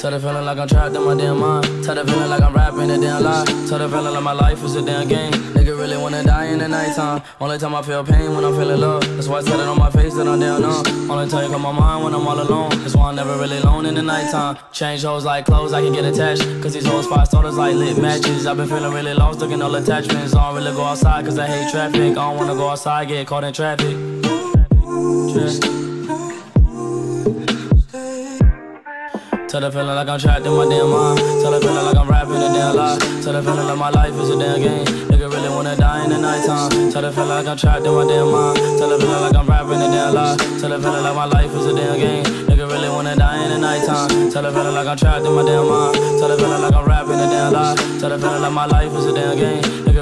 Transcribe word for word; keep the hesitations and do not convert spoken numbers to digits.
Tell the feeling like I'm trapped in my damn mind. Tell the feeling like I'm rapping a damn lie. Tell the feeling like my life is a damn game. Nigga really wanna die in the nighttime. Only time I feel pain when I'm feeling love. That's why I said it on my face that I'm down numb. Only time you come my mind when I'm all alone. That's why I'm never really alone in the nighttime. Change hoes like clothes, I can get attached. Cause these hoes five starters like lit matches. I've been feeling really lost, looking all attachments. I don't really go outside cause I hate traffic. I don't wanna go outside, get caught in traffic. Yeah. Tell the feeling like I'm trapped in my damn mind. Tell the feeling like I'm rapping a damn lie. Tell the feeling like my life is a damn game. Nigga really wanna die in the nighttime. Tell the feeling like I'm trapped in my damn mind. Tell the feeling like I'm rapping a damn lie. Tell the feeling like my life is a damn game. Nigga really wanna die in the nighttime. Tell the feeling like I'm trapped in my damn mind. Tell the feeling like I'm rapping a damn lie. Tell the feeling like my life is a damn game.